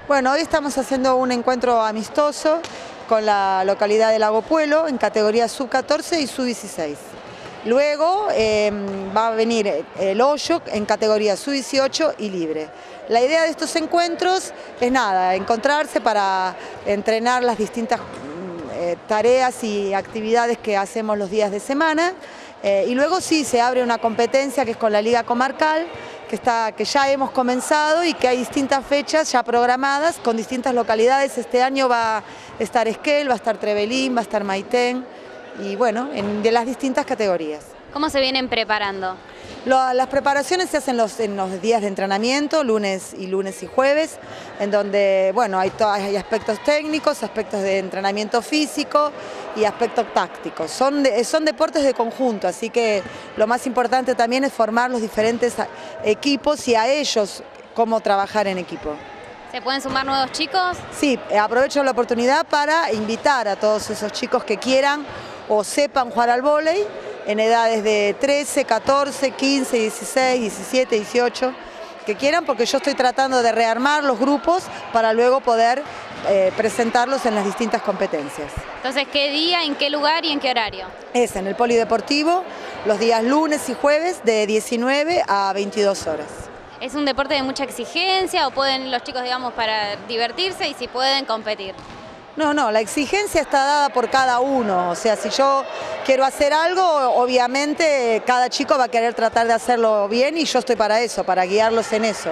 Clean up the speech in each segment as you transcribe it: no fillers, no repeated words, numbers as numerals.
Bueno, hoy estamos haciendo un encuentro amistoso con la localidad de Lago Puelo en categoría sub-14 y sub-16. Luego va a venir el Hoyo en categoría sub-18 y libre. La idea de estos encuentros es encontrarse para entrenar las distintas tareas y actividades que hacemos los días de semana. Y luego sí se abre una competencia que es con la Liga Comarcal, que ya hemos comenzado y que hay distintas fechas ya programadas con distintas localidades. Este año va a estar Esquel, va a estar Trevelin, va a estar Maitén y bueno, de las distintas categorías. ¿Cómo se vienen preparando? Las preparaciones se hacen en los días de entrenamiento, lunes y jueves, en donde bueno, hay aspectos técnicos, aspectos de entrenamiento físico y aspectos tácticos. Son deportes de conjunto, así que lo más importante también es formar los diferentes equipos y a ellos cómo trabajar en equipo. ¿Se pueden sumar nuevos chicos? Sí, aprovecho la oportunidad para invitar a todos esos chicos que quieran o sepan jugar al vóley, en edades de 13, 14, 15, 16, 17, 18, que quieran, porque yo estoy tratando de rearmar los grupos para luego poder presentarlos en las distintas competencias. Entonces, ¿qué día, en qué lugar y en qué horario? Es en el polideportivo, los días lunes y jueves de 19 a 22 horas. ¿Es un deporte de mucha exigencia o pueden los chicos, digamos, para divertirse y si pueden competir? No, la exigencia está dada por cada uno, o sea, si yo quiero hacer algo, obviamente cada chico va a querer tratar de hacerlo bien y yo estoy para eso, para guiarlos en eso.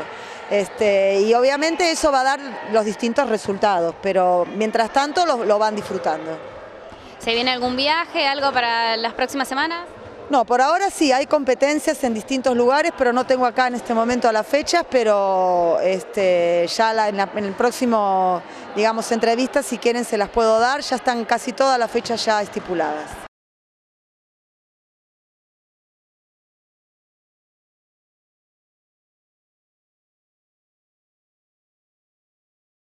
Y obviamente eso va a dar los distintos resultados, pero mientras tanto lo van disfrutando. ¿Se viene algún viaje, algo para las próximas semanas? No, por ahora sí, hay competencias en distintos lugares, pero no tengo acá en este momento las fechas, pero ya en el próximo, digamos, entrevista, si quieren se las puedo dar, ya están casi todas las fechas ya estipuladas.